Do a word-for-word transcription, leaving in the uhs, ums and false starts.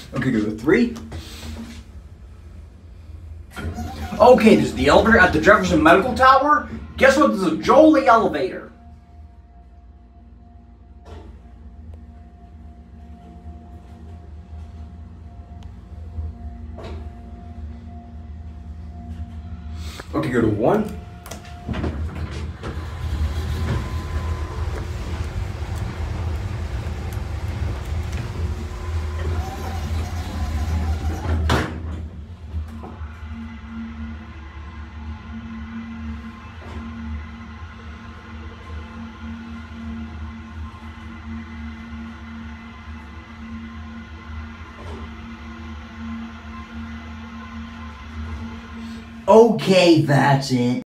Okay, go to three. Okay, this is the elevator at the Jefferson Medical Tower. Guess what? This is a Jolie elevator. Okay, go to one. Okay, that's it.